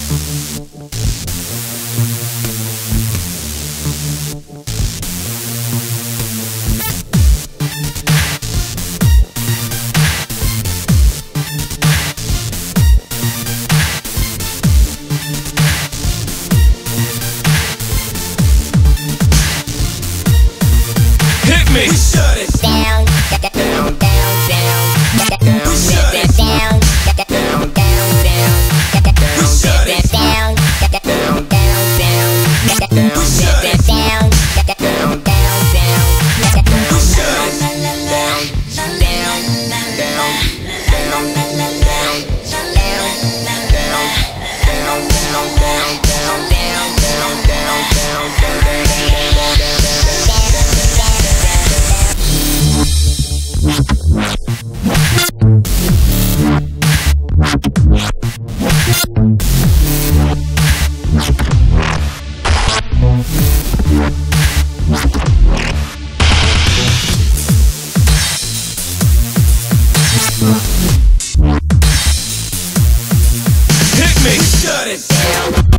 We shut it down, down, down, down. We shut it Down, down, down, down. We shut it Down, down, down, down. We shut it Down, down, down, down. We shut it Down, down, down, Hit me. Shut it down.